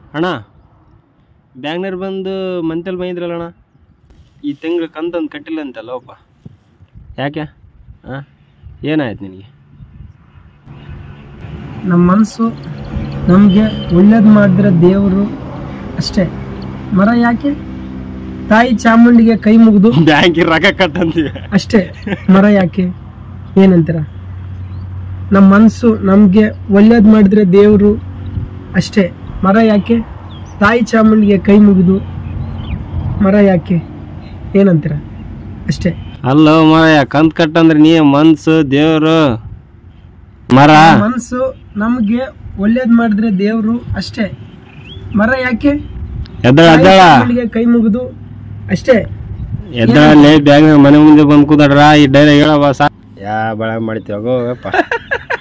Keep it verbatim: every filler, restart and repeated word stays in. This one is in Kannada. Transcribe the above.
ಅಣ್ಣ ಬ್ಯಾಂಗ್ಳೂರ್ ಬಂದು ಮಂತಲ್ಲಿ ಬಂದಿದ್ರಲ್ಲ ಅಣ್ಣ, ಈ ತಿಂಗಳು ಕಂತಂದು ಕಟ್ಟಿಲ್ಲ ಅಂತಲ್ಲಪ್ಪ, ಯಾಕೆ? ಹಾಂ, ಏನಾಯ್ತು ನಿನಗೆ? ನಮ್ಮ ಮನಸ್ಸು ನಮಗೆ ಒಳ್ಳೇದು ಮಾಡಿದ್ರೆ ದೇವರು ಅಷ್ಟೇ, ಮರ ಯಾಕೆ? ತಾಯಿ ಚಾಮುಂಡಿಗೆ ಕೈ ಮುಗಿದು ಬ್ಯಾಂಕಿಗೆ ರೊಕ್ಕ ಕಟ್ಟಂತೀವಿ ಅಷ್ಟೇ, ಮರ ಯಾಕೆ? ಏನಂತೀರ? ನಮ್ಮ ಮನಸ್ಸು ನಮಗೆ ಒಳ್ಳೇದು ಮಾಡಿದ್ರೆ ದೇವರು ಅಷ್ಟೇ, ಮರ ಯಾಕೆ? ತಾಯಿ ಚಾಮುಂಡಿಗೆ ಕೈ ಮುಗಿದು ಮರ ಯಾಕೆ? ಏನಂತೀರ? ಅಷ್ಟೇ. ಅಲ್ಲೋ ಮರ, ಕಂತ್ ಕಟ್ಟಂದ್ರೆ ನೀ ಮನ್ಸು ದೇವರು ಮರ. ಮನಸ್ಸು ನಮಗೆ ಒಳ್ಳೇದು ಮಾಡಿದ್ರೆ ದೇವರು ಅಷ್ಟೇ, ಮರ ಯಾಕೆ? ಎದ್ದಳ ಕೈ ಮುಗಿದು ಅಷ್ಟೇ. ಎದ್ದಳಲ್ಲಿ ಬ್ಯಾಂಗ್ ಮನೆ ಮುಂದೆ ಬಂದು ಕೂತಾಡ್ರ ಈ ಡೈಲಾಗ್ ಹೇಳವ ಸಾ ಯಾ ಬಳ ಮಾಡ್ತೀವಿ ಹೋಗಪ್ಪ.